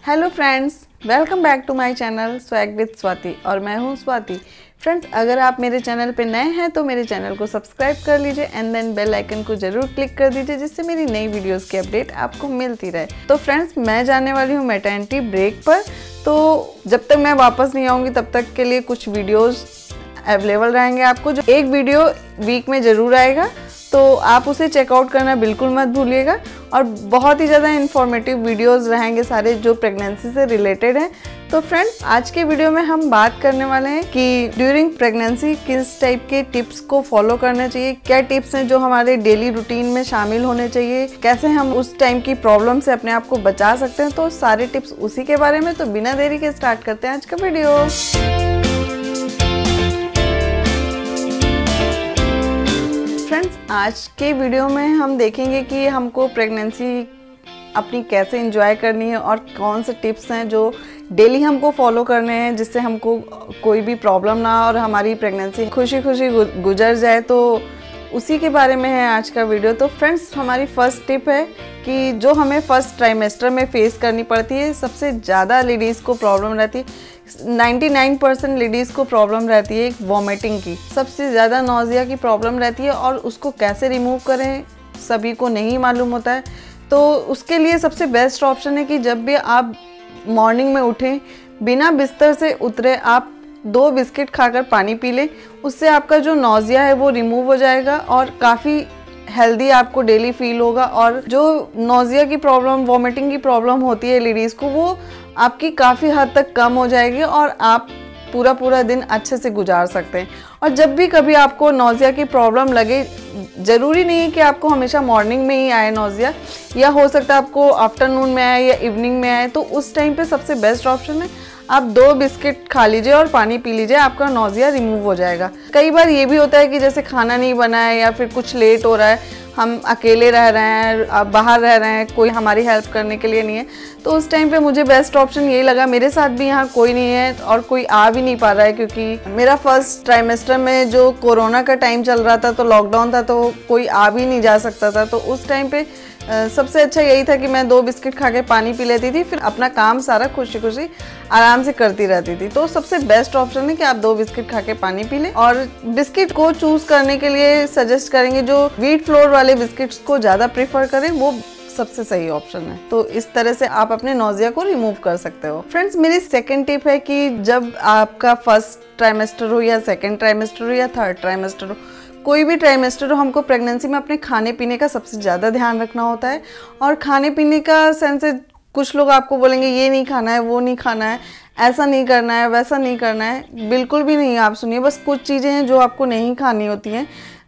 Hello friends, welcome back to my channel swag with Swati और मैं हूं स्वाति। फ्रेंड्स, अगर आप मेरे चैनल पे नए हैं तो मेरे चैनल को सब्सक्राइब कर लीजिए एंड देन बेल आइकन को जरूर क्लिक कर दीजिए, जिससे मेरी नई वीडियोस की अपडेट आपको मिलती रहे। तो फ्रेंड्स, मैं जाने वाली हूँ मैटरनिटी ब्रेक पर, तो जब तक मैं वापस नहीं आऊँगी तब तक के लिए कुछ वीडियोज़ अवेलेबल रहेंगे आपको। जो एक वीडियो वीक में ज़रूर आएगा, तो आप उसे चेकआउट करना बिल्कुल मत भूलिएगा। और बहुत ही ज़्यादा इन्फॉर्मेटिव वीडियोस रहेंगे सारे, जो प्रेगनेंसी से रिलेटेड हैं। तो फ्रेंड्स, आज के वीडियो में हम बात करने वाले हैं कि ड्यूरिंग प्रेगनेंसी किस टाइप के टिप्स को फॉलो करना चाहिए, क्या टिप्स हैं जो हमारे डेली रूटीन में शामिल होने चाहिए, कैसे हम उस टाइम की प्रॉब्लम से अपने आप को बचा सकते हैं। तो सारे टिप्स उसी के बारे में। तो बिना देरी के स्टार्ट करते हैं आज का वीडियो। फ्रेंड्स, आज के वीडियो में हम देखेंगे कि हमको प्रेगनेंसी अपनी कैसे एंजॉय करनी है और कौन से टिप्स हैं जो डेली हमको फॉलो करने हैं, जिससे हमको कोई भी प्रॉब्लम ना और हमारी प्रेगनेंसी खुशी खुशी गुजर जाए। तो उसी के बारे में है आज का वीडियो। तो फ्रेंड्स, हमारी फर्स्ट टिप है कि जो हमें फर्स्ट ट्राइमेस्टर में फेस करनी पड़ती है, सबसे ज़्यादा लेडीज़ को प्रॉब्लम रहती है, 99% लेडीज़ को प्रॉब्लम रहती है वॉमिटिंग की। सबसे ज़्यादा नौजिया की प्रॉब्लम रहती है और उसको कैसे रिमूव करें सभी को नहीं मालूम होता है। तो उसके लिए सबसे बेस्ट ऑप्शन है कि जब भी आप मॉर्निंग में उठें, बिना बिस्तर से उतरे आप 2 बिस्किट खाकर पानी पी लें। उससे आपका जो नौजिया है वो रिमूव हो जाएगा और काफ़ी हेल्दी आपको डेली फील होगा। और जो नौजिया की प्रॉब्लम, वॉमिटिंग की प्रॉब्लम होती है लेडीज़ को, वो आपकी काफ़ी हद तक कम हो जाएगी और आप पूरा दिन अच्छे से गुजार सकते हैं। और जब भी कभी आपको नौजिया की प्रॉब्लम लगे, ज़रूरी नहीं है कि आपको हमेशा मॉर्निंग में ही आए नौजिया, या हो सकता है आपको आफ्टरनून में आए या इवनिंग में आए। तो उस टाइम पे सबसे बेस्ट ऑप्शन है आप 2 बिस्किट खा लीजिए और पानी पी लीजिए, आपका नौजिया रिमूव हो जाएगा। कई बार ये भी होता है कि जैसे खाना नहीं बना है या फिर कुछ लेट हो रहा है, हम अकेले रह रहे हैं, बाहर रह रहे हैं, कोई हमारी हेल्प करने के लिए नहीं है, तो उस टाइम पे मुझे बेस्ट ऑप्शन यही लगा। मेरे साथ भी यहाँ कोई नहीं है और कोई आ भी नहीं पा रहा है, क्योंकि मेरा फर्स्ट ट्राइमेस्टर में जो कोरोना का टाइम चल रहा था, तो लॉकडाउन था, तो कोई आ भी नहीं जा सकता था। तो उस टाइम पे सबसे अच्छा यही था कि मैं 2 बिस्किट खा के पानी पी लेती थी, फिर अपना काम सारा खुशी खुशी आराम से करती रहती थी। तो सबसे बेस्ट ऑप्शन है कि आप 2 बिस्किट खा के पानी पी लें। और बिस्किट को चूज करने के लिए सजेस्ट करेंगे जो व्हीट फ्लोर वाले बिस्किट्स को ज़्यादा प्रेफर करें, वो सबसे सही ऑप्शन है। तो इस तरह से आप अपने नौजिया को रिमूव कर सकते हो। फ्रेंड्स, मेरी सेकंड टिप है कि जब आपका फर्स्ट ट्राइमेस्टर हो या सेकंड ट्राइमेस्टर हो या थर्ड ट्राइमेस्टर हो, कोई भी ट्राइमेस्टर हो, हमको प्रेगनेंसी में अपने खाने पीने का सबसे ज़्यादा ध्यान रखना होता है। और खाने पीने का सेंस है, कुछ लोग आपको बोलेंगे ये नहीं खाना है, वो नहीं खाना है, ऐसा नहीं करना है, वैसा नहीं करना है। बिल्कुल भी नहीं, आप सुनिए, बस कुछ चीज़ें हैं जो आपको नहीं खानी होती हैं।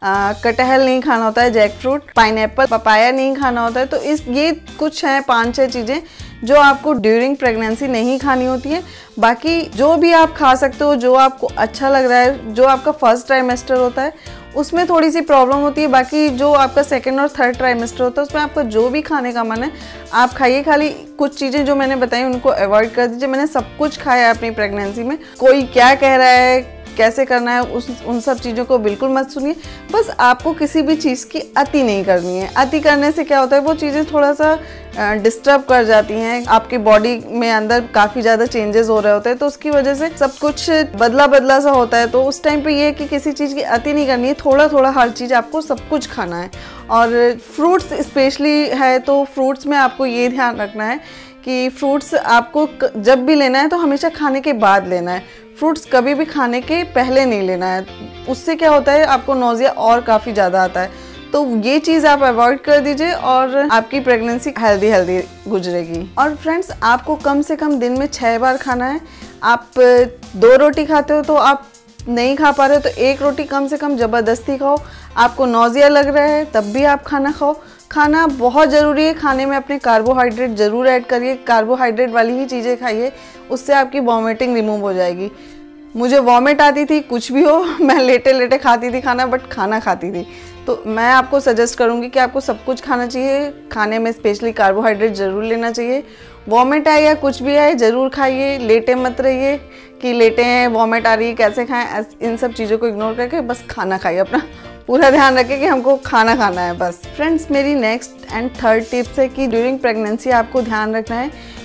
कटहल नहीं खाना होता है, जैक फ्रूट, पाइनएप्पल, पपाया नहीं खाना होता है। तो ये कुछ हैं 5-6 चीज़ें जो आपको ड्यूरिंग प्रेगनेंसी नहीं खानी होती है। बाकी जो भी आप खा सकते हो, जो आपको अच्छा लग रहा है, जो आपका फर्स्ट ट्राइमेस्टर होता है उसमें थोड़ी सी प्रॉब्लम होती है। बाकी जो आपका सेकंड और थर्ड ट्राइमेस्टर होता है उसमें आपका जो भी खाने का मन है आप खाइए। खाली कुछ चीज़ें जो मैंने बताई उनको अवॉइड कर दीजिए। मैंने सब कुछ खाया है अपनी प्रेगनेंसी में, कोई क्या कह रहा है, कैसे करना है, उन सब चीज़ों को बिल्कुल मत सुनिए। बस आपको किसी भी चीज़ की अति नहीं करनी है। अति करने से क्या होता है, वो चीज़ें थोड़ा सा डिस्टर्ब कर जाती हैं, आपकी बॉडी में अंदर काफ़ी ज़्यादा चेंजेस हो रहे होते हैं, तो उसकी वजह से सब कुछ बदला सा होता है। तो उस टाइम पे ये है कि किसी चीज़ की अति नहीं करनी है, थोड़ा हर चीज़ आपको सब कुछ खाना है। और फ्रूट्स स्पेशली है, तो फ्रूट्स में आपको ये ध्यान रखना है कि फ्रूट्स आपको जब भी लेना है तो हमेशा खाने के बाद लेना है। फ्रूट्स कभी भी खाने के पहले नहीं लेना है, उससे क्या होता है आपको नौजिया और काफ़ी ज़्यादा आता है। तो ये चीज़ आप अवॉइड कर दीजिए और आपकी प्रेगनेंसी हेल्दी गुजरेगी। और फ्रेंड्स, आपको कम से कम दिन में 6 बार खाना है। आप 2 रोटी खाते हो तो आप नहीं खा पा रहे हो तो 1 रोटी कम से कम ज़बरदस्ती खाओ। आपको नौजिया लग रहा है तब भी आप खाना खाओ। खाना बहुत ज़रूरी है, खाने में अपने कार्बोहाइड्रेट ज़रूर ऐड करिए, कार्बोहाइड्रेट वाली ही चीज़ें खाइए, उससे आपकी वॉमिटिंग रिमूव हो जाएगी। मुझे वॉमिट आती थी, कुछ भी हो, मैं लेटे खाती थी खाना, बट खाना खाती थी। तो मैं आपको सजेस्ट करूंगी कि आपको सब कुछ खाना चाहिए, खाने में स्पेशली कार्बोहाइड्रेट ज़रूर लेना चाहिए। वॉमिट आए या कुछ भी आए ज़रूर खाइए, लेटे मत रहिए कि लेटे हैं वॉमिट आ रही है कैसे खाएं, इन सब चीज़ों को इग्नोर करके बस खाना खाइए। अपना पूरा ध्यान रखें कि हमको खाना खाना है बस। फ्रेंड्स, मेरी नेक्स्ट एंड थर्ड टिप्स है कि ड्यूरिंग प्रेगनेंसी आपको ध्यान रखना है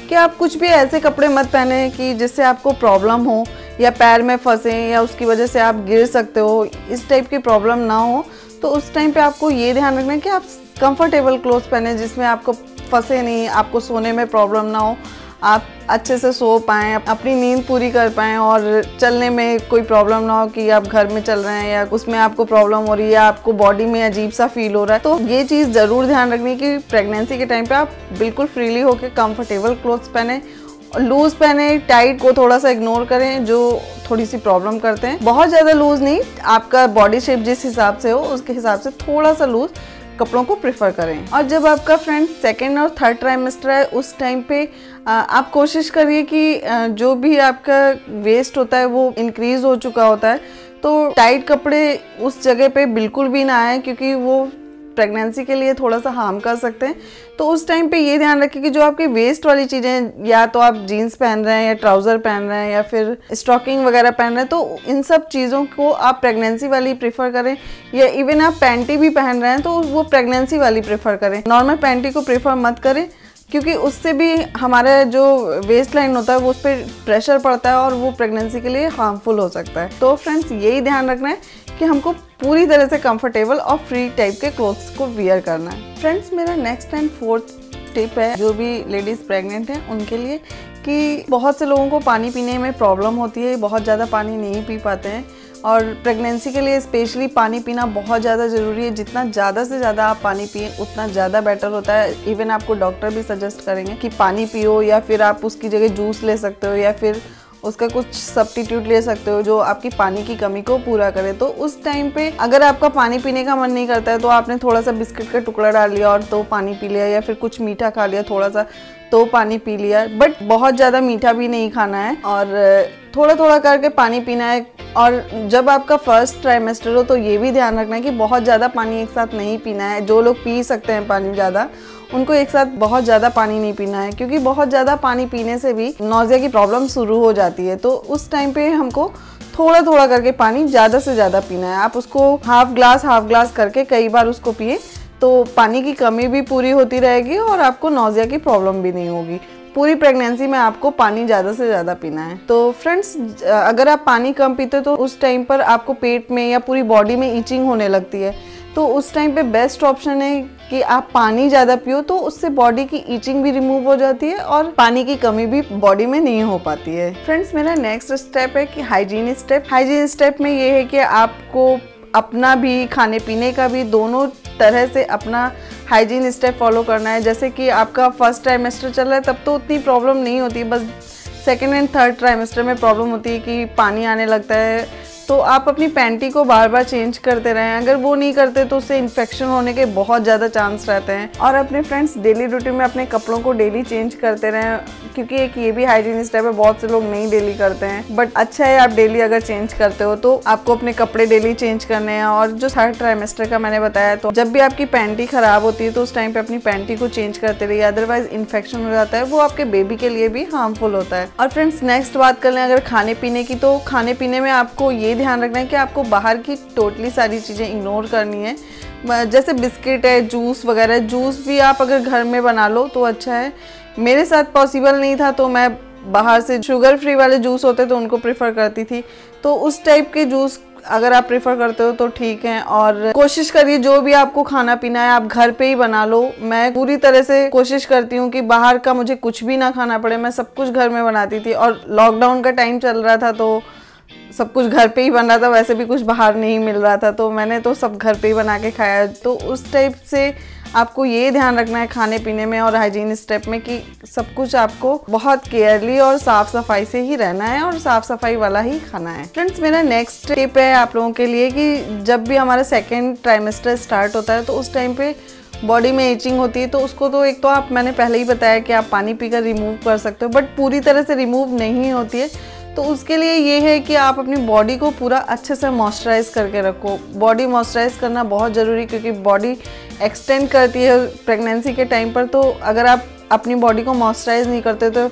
कि आप कुछ भी ऐसे कपड़े मत पहने कि जिससे आपको प्रॉब्लम हो या पैर में फंसे या उसकी वजह से आप गिर सकते हो, इस टाइप की प्रॉब्लम ना हो। तो उस टाइम पे आपको ये ध्यान रखना है कि आप कंफर्टेबल क्लोथ्स पहने जिसमें आपको फंसे नहीं, आपको सोने में प्रॉब्लम ना हो, आप अच्छे से सो पाएँ, अपनी नींद पूरी कर पाएँ और चलने में कोई प्रॉब्लम ना हो कि आप घर में चल रहे हैं या उसमें आपको प्रॉब्लम हो रही है या आपको बॉडी में अजीब सा फील हो रहा है। तो ये चीज़ ज़रूर ध्यान रखनी कि प्रेगनेंसी के टाइम पे आप बिल्कुल फ्रीली होकर कंफर्टेबल क्लोथ्स पहने, लूज़ पहने, टाइट को थोड़ा सा इग्नोर करें जो थोड़ी सी प्रॉब्लम करते हैं। बहुत ज़्यादा लूज़ नहीं, आपका बॉडी शेप जिस हिसाब से हो उसके हिसाब से थोड़ा सा लूज़ कपड़ों को प्रेफर करें। और जब आपका फ्रेंड सेकेंड और थर्ड ट्राइमेस्टर है उस टाइम पे आप कोशिश करिए कि जो भी आपका वेस्ट होता है वो इंक्रीज़ हो चुका होता है, तो टाइट कपड़े उस जगह पे बिल्कुल भी ना आए क्योंकि वो प्रेगनेंसी के लिए थोड़ा सा हार्म कर सकते हैं। तो उस टाइम पे ये ध्यान रखें कि जो आपकी वेस्ट वाली चीज़ें, या तो आप जीन्स पहन रहे हैं या ट्राउज़र पहन रहे हैं या फिर स्टॉकिंग वगैरह पहन रहे हैं, तो इन सब चीज़ों को आप प्रेगनेंसी वाली प्रेफर करें। या इवन आप पैंटी भी पहन रहे हैं तो वो प्रेगनेंसी वाली प्रेफर करें, नॉर्मल पैंटी को प्रेफर मत करें क्योंकि उससे भी हमारा जो वेस्ट लाइन होता है वो उस पर प्रेशर पड़ता है और वो प्रेगनेंसी के लिए हार्मफुल हो सकता है। तो फ्रेंड्स यही ध्यान रखना है कि हमको पूरी तरह से कंफर्टेबल और फ्री टाइप के क्लोथ्स को वियर करना है। फ्रेंड्स मेरा नेक्स्ट एंड फोर्थ टिप है जो भी लेडीज़ प्रेग्नेंट हैं उनके लिए, कि बहुत से लोगों को पानी पीने में प्रॉब्लम होती है, बहुत ज़्यादा पानी नहीं पी पाते हैं और प्रेगनेंसी के लिए स्पेशली पानी पीना बहुत ज़्यादा ज़रूरी है। जितना ज़्यादा से ज़्यादा आप पानी पिए उतना ज़्यादा बेटर होता है। इवन आपको डॉक्टर भी सजेस्ट करेंगे कि पानी पियो, या फिर आप उसकी जगह जूस ले सकते हो या फिर उसका कुछ सब्स्टिट्यूट ले सकते हो जो आपकी पानी की कमी को पूरा करे। तो उस टाइम पे अगर आपका पानी पीने का मन नहीं करता है तो आपने थोड़ा सा बिस्किट का टुकड़ा डाल लिया और तो पानी पी लिया, या फिर कुछ मीठा खा लिया थोड़ा सा तो पानी पी लिया, बट बहुत ज़्यादा मीठा भी नहीं खाना है और थोड़ा थोड़ा करके पानी पीना है। और जब आपका फर्स्ट ट्राइमेस्टर हो तो ये भी ध्यान रखना है कि बहुत ज़्यादा पानी एक साथ नहीं पीना है। जो लोग पी सकते हैं पानी ज़्यादा, उनको एक साथ बहुत ज़्यादा पानी नहीं पीना है क्योंकि बहुत ज़्यादा पानी पीने से भी नौजिया की प्रॉब्लम शुरू हो जाती है। तो उस टाइम पे हमको थोड़ा थोड़ा करके पानी ज़्यादा से ज़्यादा पीना है। आप उसको हाफ ग्लास करके कई बार उसको पिए तो पानी की कमी भी पूरी होती रहेगी और आपको नौजिया की प्रॉब्लम भी नहीं होगी। पूरी प्रेगनेंसी में आपको पानी ज़्यादा से ज़्यादा पीना है। तो फ्रेंड्स अगर आप पानी कम पीते हो तो उस टाइम पर आपको पेट में या पूरी बॉडी में ईचिंग होने लगती है। तो उस टाइम पे बेस्ट ऑप्शन है कि आप पानी ज़्यादा पियो, तो उससे बॉडी की ईचिंग भी रिमूव हो जाती है और पानी की कमी भी बॉडी में नहीं हो पाती है। फ्रेंड्स मेरा नेक्स्ट स्टेप है कि हाइजीन स्टेप। हाइजीन स्टेप में ये है कि आपको अपना भी खाने पीने का भी दोनों तरह से अपना हाइजीन स्टेप फॉलो करना है। जैसे कि आपका फर्स्ट ट्राइमेस्टर चल रहा है तब तो उतनी प्रॉब्लम नहीं होती, बस सेकेंड एंड थर्ड ट्राइमेस्टर में प्रॉब्लम होती है कि पानी आने लगता है। तो आप अपनी पैंटी को बार बार चेंज करते रहें, अगर वो नहीं करते तो उससे इन्फेक्शन होने के बहुत ज़्यादा चांस रहते हैं। और अपने फ्रेंड्स डेली रूटीन में अपने कपड़ों को डेली चेंज करते रहें क्योंकि एक ये भी हाइजीन स्टेप है, बहुत से लोग नहीं डेली करते हैं, बट अच्छा है आप डेली अगर चेंज करते हो तो आपको अपने कपड़े डेली चेंज करने हैं। और जो थर्ड ट्राइमेस्टर का मैंने बताया, तो जब भी आपकी पैंटी खराब होती है तो उस टाइम पे अपनी पैंटी को चेंज करते रहिए, अदरवाइज इन्फेक्शन हो जाता है, वो आपके बेबी के लिए भी हार्मफुल होता है। और फ्रेंड्स नेक्स्ट बात कर लें अगर खाने पीने की, तो खाने पीने में आपको ये ध्यान रखना है कि आपको बाहर की टोटली सारी चीज़ें इग्नोर करनी है। जैसे बिस्किट है, जूस वगैरह, जूस भी आप अगर घर में बना लो तो अच्छा है। मेरे साथ पॉसिबल नहीं था तो मैं बाहर से शुगर फ्री वाले जूस होते तो उनको प्रेफर करती थी। तो उस टाइप के जूस अगर आप प्रेफर करते हो तो ठीक है। और कोशिश करिए जो भी आपको खाना पीना है आप घर पे ही बना लो। मैं पूरी तरह से कोशिश करती हूँ कि बाहर का मुझे कुछ भी ना खाना पड़े, मैं सब कुछ घर में बनाती थी। और लॉकडाउन का टाइम चल रहा था तो सब कुछ घर पे ही बन रहा था, वैसे भी कुछ बाहर नहीं मिल रहा था तो मैंने तो सब घर पे ही बना के खाया। तो उस टाइप से आपको ये ध्यान रखना है खाने पीने में और हाइजीन स्टेप में कि सब कुछ आपको बहुत केयरली और साफ़ सफाई से ही रहना है और साफ़ सफाई वाला ही खाना है। फ्रेंड्स मेरा नेक्स्ट टिप है आप लोगों के लिए कि जब भी हमारा सेकेंड ट्राइमेस्टर स्टार्ट होता है तो उस टाइम पे बॉडी में इचिंग होती है, तो उसको तो एक तो आप मैंने पहले ही बताया कि आप पानी पीकर रिमूव कर सकते हो, बट पूरी तरह से रिमूव नहीं होती है। तो उसके लिए ये है कि आप अपनी बॉडी को पूरा अच्छे से मॉइस्चराइज करके रखो। बॉडी मॉइस्चराइज करना बहुत ज़रूरी क्योंकि बॉडी एक्सटेंड करती है प्रेगनेंसी के टाइम पर। तो अगर आप अपनी बॉडी को मॉइस्चराइज नहीं करते तो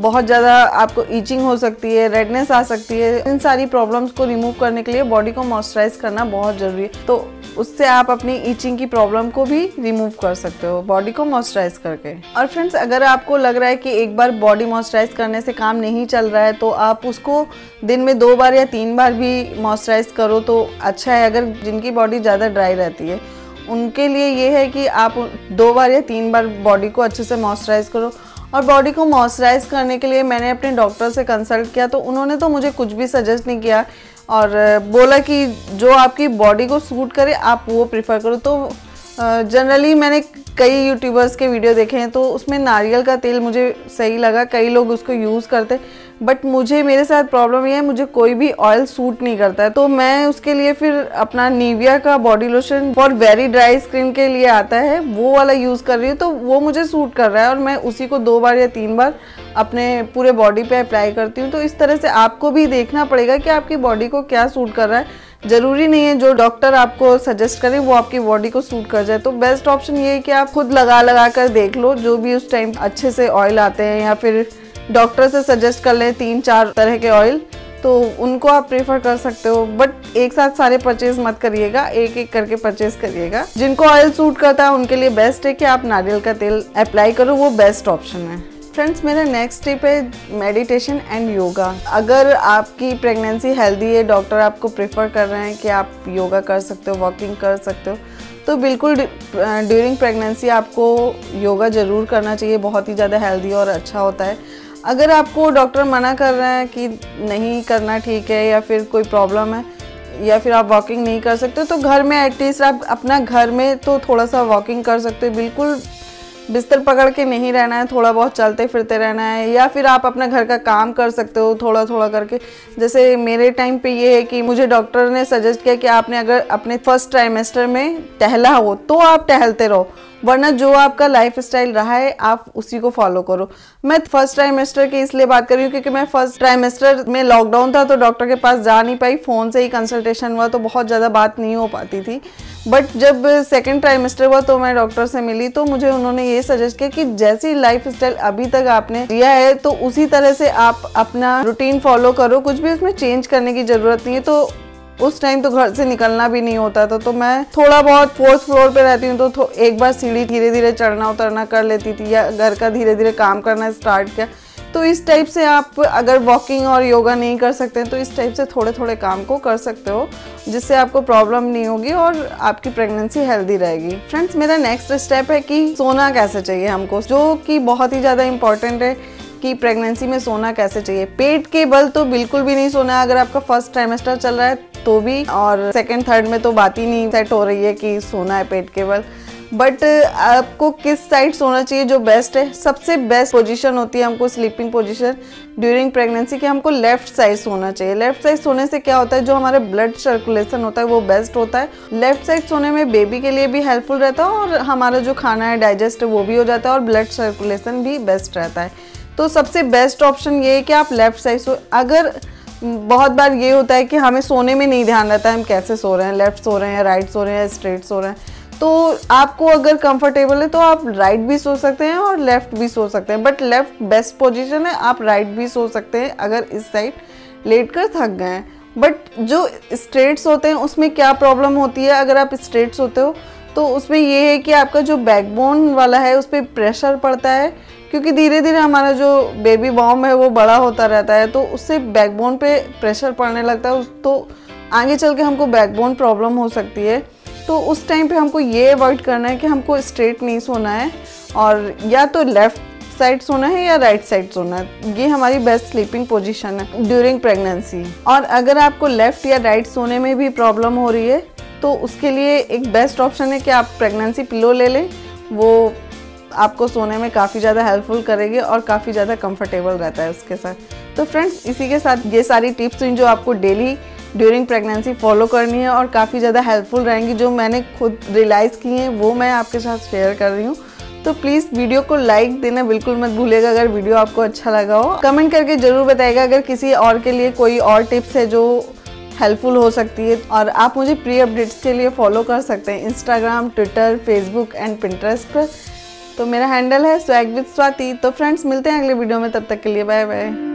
बहुत ज़्यादा आपको ईचिंग हो सकती है, रेडनेस आ सकती है। इन सारी प्रॉब्लम्स को रिमूव करने के लिए बॉडी को मॉइस्चराइज करना बहुत ज़रूरी है। तो उससे आप अपनी ईचिंग की प्रॉब्लम को भी रिमूव कर सकते हो बॉडी को मॉइस्चराइज करके। और फ्रेंड्स, अगर आपको लग रहा है कि एक बार बॉडी मॉइस्चराइज करने से काम नहीं चल रहा है तो आप उसको दिन में 2 बार या 3 बार भी मॉइस्चराइज करो तो अच्छा है। अगर जिनकी बॉडी ज़्यादा ड्राई रहती है उनके लिए ये है कि आप 2 बार या 3 बार बॉडी को अच्छे से मॉइस्चराइज करो। और बॉडी को मॉइस्चराइज करने के लिए मैंने अपने डॉक्टर से कंसल्ट किया तो उन्होंने तो मुझे कुछ भी सजेस्ट नहीं किया और बोला कि जो आपकी बॉडी को सूट करे आप वो प्रिफर करो। तो जनरली मैंने कई यूट्यूबर्स के वीडियो देखे हैं तो उसमें नारियल का तेल मुझे सही लगा, कई लोग उसको यूज़ करते, बट मेरे साथ प्रॉब्लम ये है, मुझे कोई भी ऑयल सूट नहीं करता है। तो मैं उसके लिए फिर अपना निविया का body lotion for very dry skin के लिए आता है वो वाला यूज़ कर रही हूँ। तो वो मुझे सूट कर रहा है और मैं उसी को 2 बार या 3 बार अपने पूरे बॉडी पे अप्लाई करती हूँ। तो इस तरह से आपको भी देखना पड़ेगा कि आपकी बॉडी को क्या सूट कर रहा है। ज़रूरी नहीं है जो डॉक्टर आपको सजेस्ट करें वो आपकी बॉडी को सूट कर जाए। तो बेस्ट ऑप्शन ये है कि आप खुद लगा कर देख लो जो भी उस टाइम अच्छे से ऑयल आते हैं, या फिर डॉक्टर से सजेस्ट कर लें 3-4 तरह के ऑयल, तो उनको आप प्रेफर कर सकते हो। बट एक साथ सारे परचेज मत करिएगा, एक एक करके परचेज करिएगा। जिनको ऑयल सूट करता है उनके लिए बेस्ट है कि आप नारियल का तेल अप्लाई करो, वो बेस्ट ऑप्शन है। फ्रेंड्स, मेरा नेक्स्ट टिप है मेडिटेशन एंड योगा। अगर आपकी प्रेगनेंसी हेल्दी है, डॉक्टर आपको प्रेफर कर रहे हैं कि आप योगा कर सकते हो, वॉकिंग कर सकते हो, तो बिल्कुल ड्यूरिंग प्रेगनेंसी आपको योगा ज़रूर करना चाहिए। बहुत ही ज़्यादा हेल्दी और अच्छा होता है। अगर आपको डॉक्टर मना कर रहे हैं कि नहीं करना ठीक है, या फिर कोई प्रॉब्लम है, या फिर आप वॉकिंग नहीं कर सकते, तो घर में एटलीस्ट आप अपना घर में तो थोड़ा सा वॉकिंग कर सकते हो। बिल्कुल बिस्तर पकड़ के नहीं रहना है, थोड़ा बहुत चलते फिरते रहना है, या फिर आप अपना घर का काम कर सकते हो थोड़ा थोड़ा करके। जैसे मेरे टाइम पे ये है कि मुझे डॉक्टर ने सजेस्ट किया कि आपने अगर अपने फर्स्ट ट्राइमेस्टर में टहला हो तो आप टहलते रहो, वरना जो आपका लाइफ स्टाइल रहा है आप उसी को फॉलो करो। मैं फर्स्ट ट्राइमेस्टर की इसलिए बात कर रही हूँ क्योंकि मैं फर्स्ट ट्राइमेस्टर में लॉकडाउन था तो डॉक्टर के पास जा नहीं पाई, फ़ोन से ही कंसल्टेशन हुआ तो बहुत ज़्यादा बात नहीं हो पाती थी। बट जब सेकेंड ट्राइमेस्टर हुआ तो मैं डॉक्टर से मिली तो मुझे उन्होंने ये सजेस्ट किया कि जैसी लाइफ स्टाइल अभी तक आपने दिया है तो उसी तरह से आप अपना रूटीन फॉलो करो, कुछ भी उसमें चेंज करने की ज़रूरत नहीं है। तो उस टाइम तो घर से निकलना भी नहीं होता था, तो मैं थोड़ा बहुत 4th फ्लोर पे रहती हूँ तो एक बार सीढ़ी धीरे धीरे चढ़ना उतरना कर लेती थी, या घर का धीरे धीरे काम करना स्टार्ट किया। तो इस टाइप से आप अगर वॉकिंग और योगा नहीं कर सकते हैं तो इस टाइप से थोड़े थोड़े काम को कर सकते हो, जिससे आपको प्रॉब्लम नहीं होगी और आपकी प्रेगनेंसी हेल्दी रहेगी। फ्रेंड्स, मेरा नेक्स्ट स्टेप है कि सोना कैसे चाहिए हमको, जो कि बहुत ही ज़्यादा इंपॉर्टेंट है कि प्रेगनेंसी में सोना कैसे चाहिए। पेट के बल तो बिल्कुल भी नहीं सोना है, अगर आपका फर्स्ट ट्राइमेस्टर चल रहा है तो भी, और सेकेंड थर्ड में तो बात ही नहीं सेट हो रही है कि सोना है पेट के बल। बट आपको किस साइड सोना चाहिए जो बेस्ट है, सबसे बेस्ट पोजीशन होती है हमको स्लीपिंग पोजीशन ड्यूरिंग प्रेगनेंसी कि हमको लेफ्ट साइड सोना चाहिए। लेफ्ट साइड सोने से क्या होता है, जो हमारा ब्लड सर्कुलेशन होता है वो बेस्ट होता है। लेफ्ट साइड सोने में बेबी के लिए भी हेल्पफुल रहता है और हमारा जो खाना है डाइजेस्ट वो भी हो जाता है और ब्लड सर्कुलेशन भी बेस्ट रहता है। तो सबसे बेस्ट ऑप्शन ये है कि आप लेफ्ट साइड सो। अगर बहुत बार ये होता है कि हमें सोने में नहीं ध्यान रहता है हम कैसे सो रहे हैं, लेफ्ट सो रहे हैं या राइट सो रहे हैं या स्ट्रेट सो रहे हैं, तो आपको अगर कंफर्टेबल है तो आप राइट भी सो सकते हैं और लेफ्ट भी सो सकते हैं। बट लेफ्ट बेस्ट पोजीशन है, आप राइट भी सो सकते हैं अगर इस साइड लेट कर थक गए हैं। बट जो स्ट्रेट सोते हैं उसमें क्या प्रॉब्लम होती है, अगर आप स्ट्रेट सोते हो तो उसमें ये है कि आपका जो बैकबोन वाला है उस पर प्रेशर पड़ता है, क्योंकि धीरे धीरे हमारा जो बेबी बॉम्ब है वो बड़ा होता रहता है, तो उससे बैकबोन पे प्रेशर पड़ने लगता है, तो आगे चल के हमको बैकबोन प्रॉब्लम हो सकती है। तो उस टाइम पे हमको ये अवॉइड करना है कि हमको स्ट्रेट नहीं सोना है, और या तो लेफ्ट साइड सोना है या राइट साइड सोना है। ये हमारी बेस्ट स्लीपिंग पोजीशन है ड्यूरिंग प्रेगनेंसी। और अगर आपको लेफ्ट या राइट सोने में भी प्रॉब्लम हो रही है तो उसके लिए एक बेस्ट ऑप्शन है कि आप प्रेगनेंसी पिलो ले लें, वो आपको सोने में काफ़ी ज़्यादा हेल्पफुल करेगी और काफ़ी ज़्यादा कंफर्टेबल रहता है उसके साथ। तो फ्रेंड्स, इसी के साथ ये सारी टिप्स हुई जो आपको डेली ड्यूरिंग प्रेगनेंसी फॉलो करनी है और काफ़ी ज़्यादा हेल्पफुल रहेंगी, जो मैंने खुद रियलाइज़ की हैं वो मैं आपके साथ शेयर कर रही हूँ। तो प्लीज़ वीडियो को लाइक देना बिल्कुल मत भूलिएगा अगर वीडियो आपको अच्छा लगा हो। कमेंट करके ज़रूर बताइएगा अगर किसी और के लिए कोई और टिप्स है जो हेल्पफुल हो सकती है। और आप मुझे प्री अपडेट्स के लिए फॉलो कर सकते हैं Instagram, Twitter, Facebook and Pinterest पर। तो मेरा हैंडल है स्वैग विद स्वाति। तो फ्रेंड्स मिलते हैं अगले वीडियो में, तब तक के लिए बाय बाय।